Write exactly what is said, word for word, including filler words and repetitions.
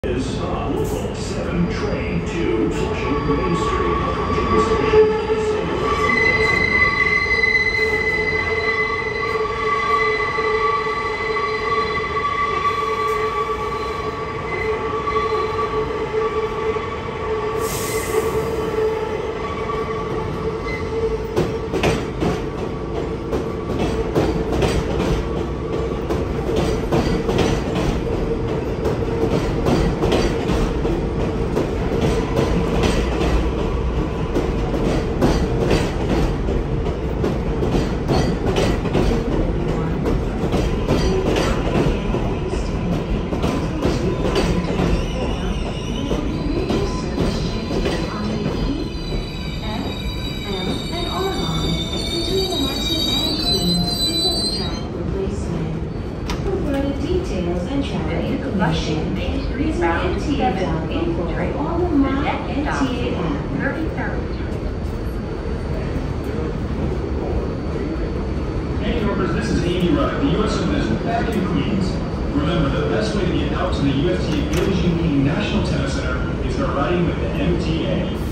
Is on Local seven train to Flushing Main Street, approaching the station. Please send your reference. Details and travel information, using M T A value for all the My M T A app. Hey New Yorkers, this is Amy Rudd, the U S Open back in Queens. Remember, the best way to get out to the U S T A Billie Jean King National Tennis Center is by riding with the M T A.